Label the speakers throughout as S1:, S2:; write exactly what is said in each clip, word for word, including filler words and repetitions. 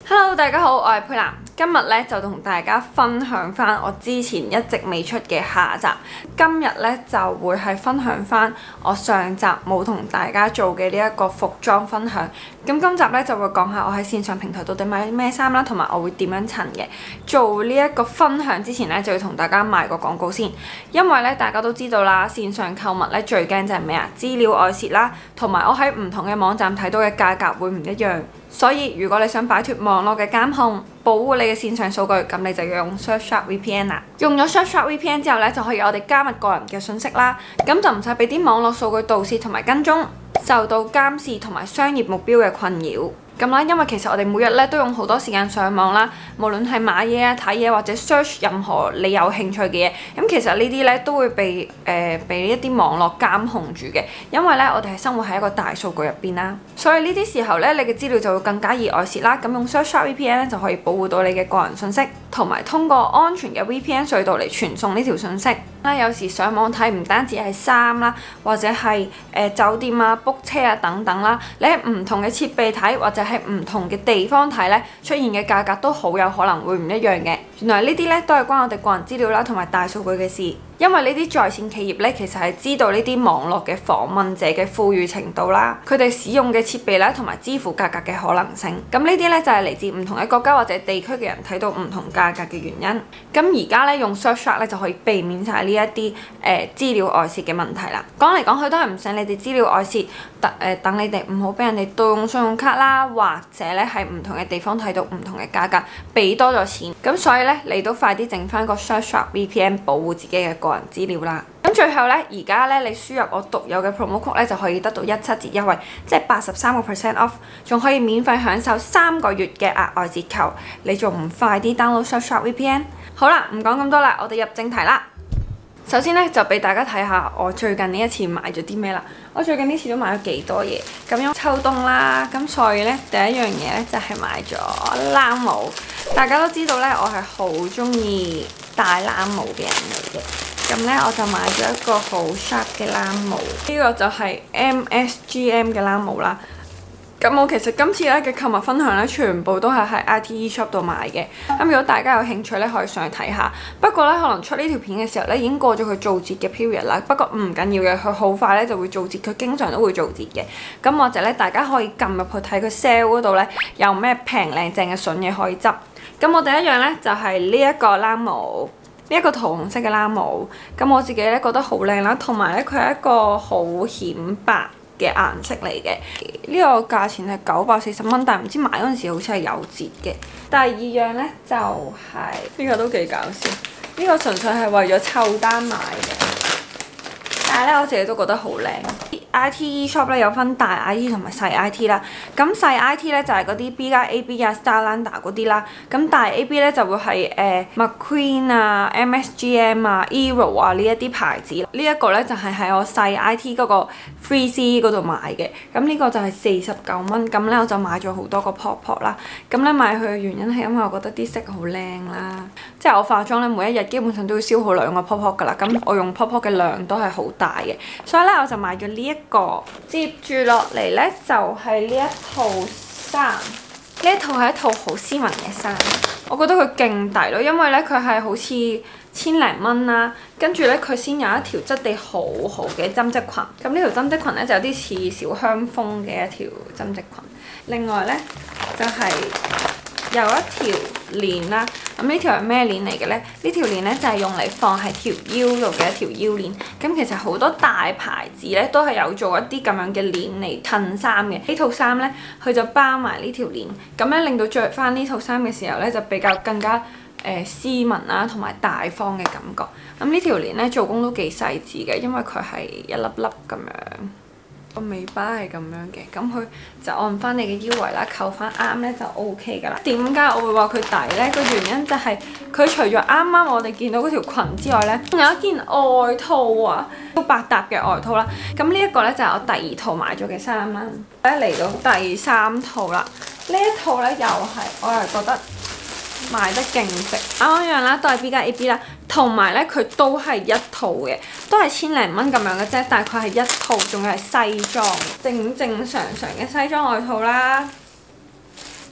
S1: Hello， 大家好，我係佩蘭，今日咧就同大家分享翻我之前一直未出嘅下集。今日咧就會係分享翻我上集冇同大家做嘅呢一個服裝分享。咁今集咧就會講下我喺線上平台到底買咩衫啦，同埋我會點樣襯嘅。做呢一個分享之前咧，就要同大家賣個廣告先，因為咧大家都知道啦，線上購物咧最驚就係咩啊？資料外泄啦，同埋我喺唔同嘅網站睇到嘅價格會唔一樣。所以如果你想擺脫網絡嘅監控，保護你嘅線上數據，咁你就要用 Surfshark V P N 啦。用咗 Surfshark V P N 之後咧，就可以我哋加密個人嘅信息啦，咁就唔使俾啲網絡數據盜竊同埋跟蹤，受到監視同埋商業目標嘅困擾。咁啦，因為其實我哋每日咧都用好多時間上網啦，無論係買嘢啊、睇嘢或者 search 任何你有興趣嘅嘢，咁其實呢啲咧都會被誒被一啲網絡監控住嘅，因為咧我哋係生活喺一個大數據入邊啦，所以呢啲時候咧你嘅資料就會更加易外泄啦。咁用 Surfshark V P N 咧就可以保護到你嘅個人信息，同埋通過安全嘅 V P N 隧道嚟傳送呢條信息。啦，有時上網睇唔單止係衫啦，或者係誒、呃、酒店啊、book 車啊等等啦，你喺唔同嘅設備睇或者喺唔同嘅地方睇咧，出現嘅價格都好有可能會唔一樣嘅。原來呢啲咧都係關我哋個人資料啦同埋大數據嘅事，因為呢啲在線企業咧其實係知道呢啲網絡嘅訪問者嘅富裕程度啦，佢哋使用嘅設備啦同埋支付價格嘅可能性。咁呢啲咧就係嚟自唔同嘅國家或者地區嘅人睇到唔同價格嘅原因。咁而家咧用 Surfshark 咧就可以避免晒呢一啲誒資料外泄嘅問題啦。講嚟講去都係唔想你哋資料外泄，等誒等你哋唔好俾人哋盜用信用卡啦，或者咧喺唔同嘅地方睇到唔同嘅價格，俾多咗錢。咁所以咧你都快啲整翻個 Surfshark V P N 保護自己嘅個人資料啦。咁最後咧，而家咧你輸入我獨有嘅 promo code 咧就可以得到一七折優惠，即係八十三個 percent off， 仲可以免費享受三個月嘅額外折扣。你仲唔快啲 download Surfshark V P N？ 好啦，唔講咁多啦，我哋入正題啦。首先咧就俾大家睇下我最近呢一次買咗啲咩啦。我最近呢次都買咗幾多嘢，咁樣秋冬啦，咁所以咧第一樣嘢咧就係、是、買咗冷帽。大家都知道咧，我係好中意戴冷帽嘅人嚟嘅，咁咧我就買咗一個好 sharp 嘅冷帽，呢、這個就係 M S G M 嘅冷帽啦。咁我其實今次咧嘅購物分享咧，全部都係喺 I T eShop 度買嘅。咁如果大家有興趣咧，可以上去睇下。不過咧，可能出呢條片嘅時候咧，已經過咗佢做節嘅 period 啦。不過唔緊要嘅，佢好快咧就會做節，佢經常都會做節嘅。咁或者咧，大家可以撳入去睇佢 sale 嗰度咧，有咩平靚正嘅筍嘢可以執。咁我第一樣咧就係呢一個冷帽，呢一個桃紅色嘅冷帽。咁我自己咧覺得好靚啦，同埋咧佢係一個好顯白嘅顏色嚟嘅，呢個價錢係九百四十蚊，但係唔知買嗰陣時好似係有折嘅。第二樣呢，就係、是、呢、這個都幾搞笑，呢、這個純粹係為咗湊單買嘅，但係咧我自己都覺得好靚。I T eShop 咧有分大 I T 同埋細 I T 啦，咁細 I T 咧就係嗰啲 B 加 A B 啊、Stylander 嗰啲啦，咁大 A B 咧就會係誒、呃、McQueen 啊、M S G M 啊、Eero 啊呢一啲牌子。這個、呢一個咧就係、是、喺我細 I T 嗰個 Free C 嗰度買嘅，咁呢個就係四十九蚊，咁咧我就買咗好多個 pop pop 啦。咁咧買佢嘅原因係因為我覺得啲色好靚啦，即係我化妝咧每一日基本上都要消耗兩個 pop pop 噶啦，咁我用 pop pop 嘅量都係好大嘅，所以咧我就買咗呢一個。接住落嚟咧就係、是、呢一套衫，呢一套係一套好斯文嘅衫，我覺得佢勁抵咯，因為咧佢係好似千零蚊啦，跟住咧佢先有一條質地好好嘅針織裙，咁呢條針織裙咧就有啲似小香風嘅一條針織裙，另外咧就係、是。有一條鏈啦，咁呢條係咩鏈嚟嘅咧？呢條鏈咧就係用嚟放喺條腰度嘅一條腰鏈。咁其實好多大牌子咧都係有做一啲咁樣嘅鏈嚟襯衫嘅。呢套衫咧，佢就包埋呢條鏈，咁樣令到着翻呢套衫嘅時候咧就比較更加誒、呃、斯文啦，同埋大方嘅感覺。咁呢條鏈咧做工都幾細緻嘅，因為佢係一粒粒咁樣。個尾巴係咁樣嘅，咁佢就按翻你嘅腰圍啦，扣翻啱咧就 O K 噶啦。點解我會話佢抵咧？個原因就係佢除咗啱啱我哋見到嗰條裙之外咧，仲有一件外套啊，都百搭嘅外套啦。咁呢一個咧就係我第二套買咗嘅衫啦。咧嚟到第三套啦，呢一套咧又係我又覺得買得勁值，啱啱一樣啦，都係 B 加 A B 啦，同埋咧佢都係一套嘅，都係千零蚊咁樣嘅啫，但係佢係一套，仲要係西裝，正正常常嘅西裝外套啦。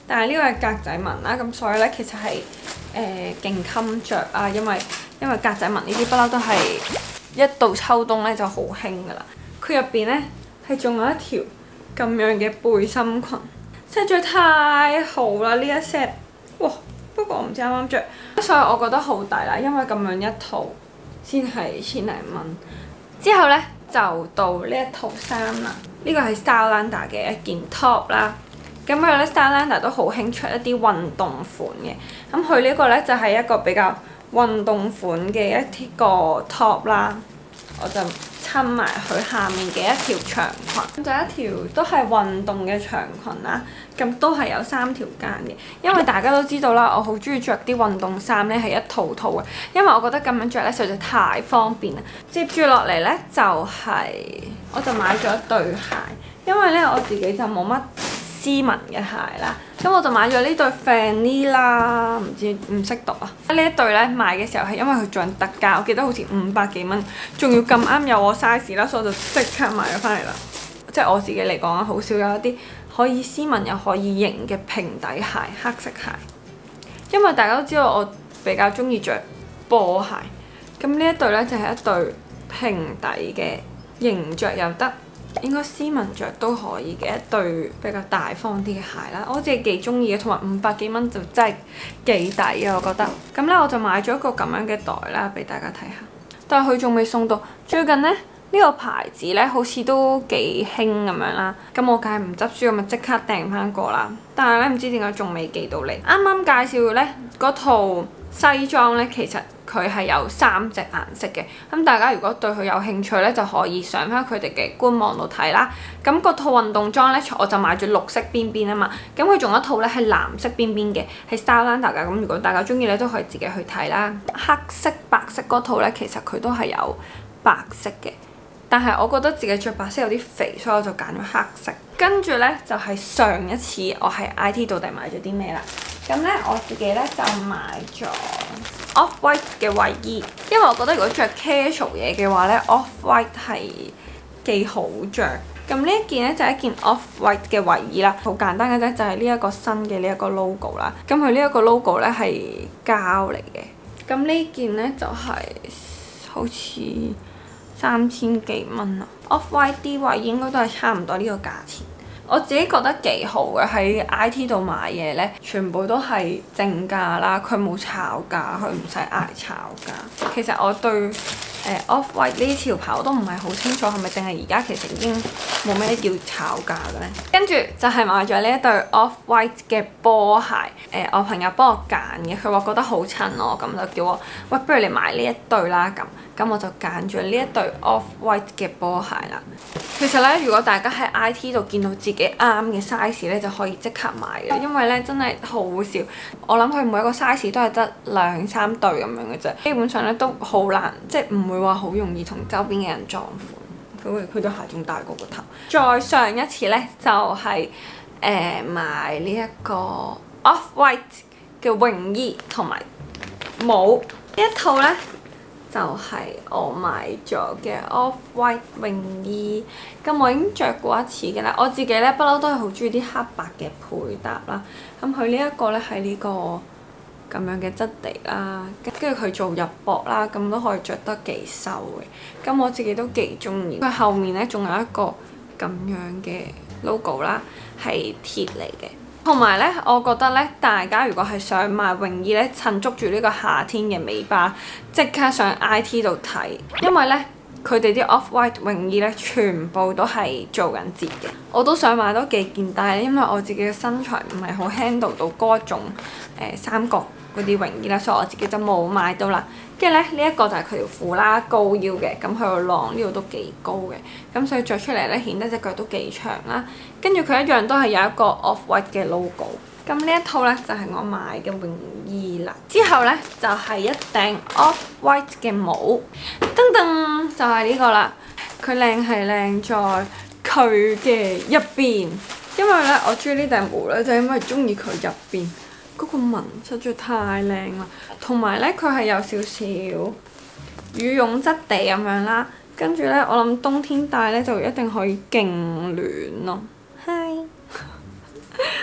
S1: 但係呢個係格仔紋啦，咁所以咧其實係誒勁襟着啊，因為因為格仔紋呢啲不嬲都係一到秋冬咧就好興㗎啦。佢入邊咧係仲有一條咁樣嘅背心裙，實在太好啦呢一 set， 哇！不過我唔知啱啱着，所以我覺得好抵啦，因為咁樣一套先係千零蚊。之後咧就到呢一套衫啦，呢個係 Styleanda 嘅一件 top 啦。咁佢咧 Styleanda 都好興出一啲運動款嘅，咁佢呢個咧就係一個比較運動款嘅一個 top 啦，我就襯埋佢下面嘅一條長裙，就一條都係運動嘅長裙啦。咁都係有三條間嘅，因為大家都知道啦，我好中意着啲運動衫咧係一套套嘅，因為我覺得咁樣着咧實在太方便啦。接住落嚟咧就係、是、我就買咗一對鞋，因為咧我自己就冇乜斯文嘅鞋啦，咁我就買咗呢對 Fanny 啦，唔知唔識讀啊。呢一對咧買嘅時候係因為佢做緊特價，我記得好似五百幾蚊，仲要咁啱有我 size 啦，所以我就即刻買咗翻嚟啦。即係我自己嚟講啊，好少有一啲可以斯文又可以型嘅平底鞋、黑色鞋，因為大家都知道我比較中意着波鞋，咁呢一對咧就係一對平底嘅，型着又得，應該斯文着都可以嘅一對比較大方啲嘅鞋啦。我自己幾中意嘅，同埋五百幾蚊就真係幾抵啊！我覺得。咁咧我就買咗一個咁樣嘅袋啦，俾大家睇下。但係佢仲未送到，最近咧。呢個牌子咧好似都幾興咁樣啦，咁我梗係唔執輸，咁咪即刻訂翻個啦。但係咧唔知點解仲未寄到嚟。啱啱介紹咧嗰套西裝咧，其實佢係有三隻顏色嘅。咁大家如果對佢有興趣咧，就可以上翻佢哋嘅官網度睇啦。咁嗰套運動裝咧，我就買咗綠色邊邊啊嘛。咁佢仲有一套咧係藍色邊邊嘅，係 Styleanda 㗎。咁如果大家中意咧，都可以自己去睇啦。黑色、白色嗰套咧，其實佢都係有白色嘅。但係我覺得自己着白色有啲肥，所以我就揀咗黑色。跟住咧就係、是、上一次我喺 I T 度地買咗啲咩啦。咁咧我自己咧就買咗 Off-White 嘅衞衣，因為我覺得如果着 casual 嘢嘅話咧 ，Off-White 係幾好着。咁呢一件咧就係、一件 Off-White 嘅衞衣啦，好簡單嘅啫，就係呢一個新嘅呢一個 logo 啦。咁佢呢一個 logo 咧係膠嚟嘅。咁呢件咧就係、是、好似三千幾蚊啊 ，Off-White 啲衞衣應該都係差唔多呢個價錢。我自己覺得幾好嘅，喺 I T 度買嘢咧，全部都係正價啦，佢冇炒價，佢唔使捱炒價。其實我對誒、呃、Off-White 呢條牌我都唔係好清楚，係咪淨係而家其實已經冇咩要炒價嘅咧？跟住就係買咗呢一對 Off-White 嘅波鞋，誒、呃、我朋友幫我揀嘅，佢話覺得好襯我，咁就叫我喂，不如你買呢一對啦咁。咁我就揀咗呢一對 Off-White 嘅波鞋啦。其實咧，如果大家喺 I T 度見到自己啱嘅 size 咧，就可以即刻買嘅，因為咧真係好少。我諗佢每一個 size 都係得兩三對咁樣嘅啫，基本上咧都好難，即係唔會話好容易同周邊嘅人撞款。佢佢對鞋仲大過個頭。再上一次咧，就係、是、誒、呃、買呢一個 Off-White 嘅泳衣同埋帽呢一套咧。就係我買咗嘅 Off-White 泳衣，咁我已經着過一次嘅啦。我自己咧不嬲都係好中意啲黑白嘅配搭啦。咁佢呢一個咧係呢個咁樣嘅質地啦，跟住佢做入膊啦，咁都可以着得幾瘦嘅。咁我自己都幾中意。佢後面咧仲有一個咁樣嘅 logo 啦，係鐵嚟嘅。同埋咧，我覺得咧，大家如果係想買泳衣咧，趁捉住呢個夏天嘅尾巴，即刻上 I T 度睇，因為咧佢哋啲 Off-White 泳衣咧，全部都係做緊折嘅。我都想買多幾件，但係因為我自己嘅身材唔係好 handle 到嗰一種誒、呃、三角嗰啲泳衣啦，所以我自己就冇買到啦。跟住咧，呢一、這個就係佢條褲啦，高腰嘅，咁佢個浪呢度都幾高嘅，咁所以着出嚟咧顯得隻腳都幾長啦。跟住佢一樣都係有一個 Off-White 嘅 logo。咁呢一套咧就係、是、我買嘅泳衣啦。之後咧就係、是、一頂 Off-White 嘅帽，噔噔就係、是、呢個啦。佢靚係靚在佢嘅入邊，因為咧我中意呢頂帽咧，就係、因為中意佢入邊。嗰個紋實在太靚啦，同埋咧佢係有少少羽絨質地咁樣啦，跟住咧我諗冬天戴咧就一定可以勁暖咯。Hi，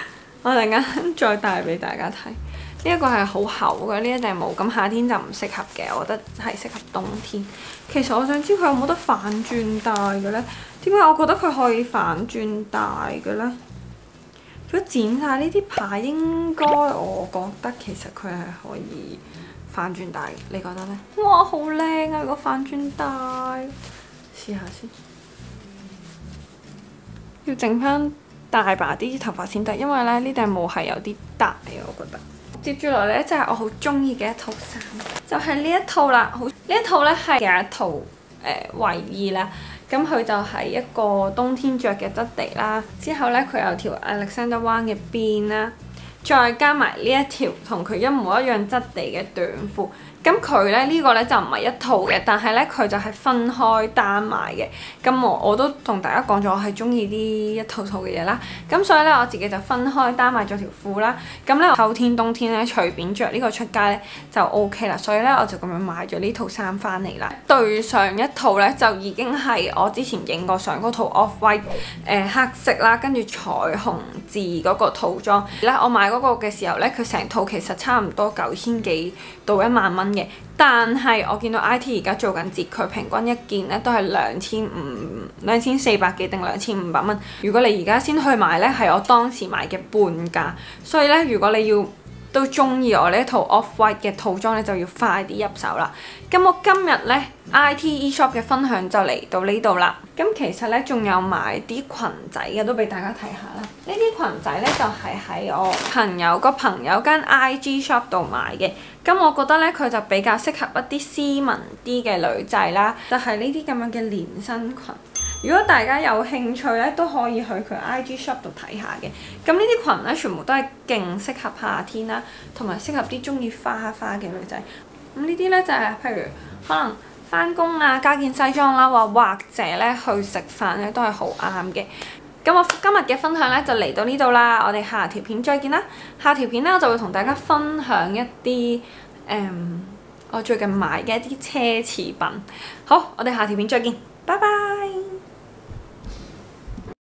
S1: 我陣間再戴俾大家睇。呢一個係好厚嘅呢一頂帽，咁夏天就唔適合嘅，我覺得係適合冬天。其實我想知佢有冇得反轉戴嘅咧？點解我覺得佢可以反轉戴嘅咧？如果剪晒呢啲牌，應該我覺得其實佢係可以反轉戴嘅，你覺得咧？哇，好靚啊！個反轉戴，試下先。要整翻大把啲頭髮先得，因為咧呢頂帽係有啲大嘅，我覺得。接住落嚟咧就係我好中意嘅一套衫，就係、是、呢一套啦。好，呢一套咧係嘅一套誒衛衣啦。咁佢就係一個冬天着嘅質地啦。之後咧佢有條 Alexander Wang 嘅邊啦，再加埋呢一條同佢一模一樣質地嘅短褲。咁佢咧呢、這個咧就唔係一套嘅，但係咧佢就係分開單賣嘅。咁我我都同大家講咗，我係中意呢一套套嘅嘢啦。咁所以咧我自己就分開單買咗條褲啦。咁咧秋天冬天咧隨便着呢個出街咧就 O K 啦。所以咧我就咁樣買咗呢套衫翻嚟啦。對上一套咧就已經係我之前影過相嗰套 Off White 誒、呃、黑色啦，跟住彩虹字嗰個套裝。咧我買嗰個嘅時候咧，佢成套其實差唔多九千幾到一萬蚊。但係我見到 I T 而家做緊折，佢平均一件咧都係兩千五、兩千四百幾定兩千五百蚊。如果你而家先去買咧，係我當時買嘅半價。所以咧，如果你要都中意我呢一套 Off White 嘅套裝咧，就要快啲入手啦。咁我今日咧 I T eShop 嘅分享就嚟到呢度啦。咁其實咧仲有買啲裙仔嘅，都俾大家睇下啦。呢啲裙仔咧就係、是、喺我朋友個朋友間 I G shop 度買嘅。咁我覺得咧佢就比較適合一啲斯文啲嘅女仔啦，就係呢啲咁樣嘅連身裙。如果大家有興趣咧，都可以去佢 I G shop 度睇下嘅。咁呢啲裙咧，全部都係勁適合夏天啦，同埋適合啲中意花花嘅女仔。咁呢啲咧就係、是、譬如可能返工啊，加件西裝啦，或或者咧去食飯咧，都係好啱嘅。咁我今日嘅分享咧就嚟到呢度啦，我哋下條片再見啦。下條片咧我就會同大家分享一啲誒、嗯、我最近買嘅一啲奢侈品。好，我哋下條片再見，拜拜。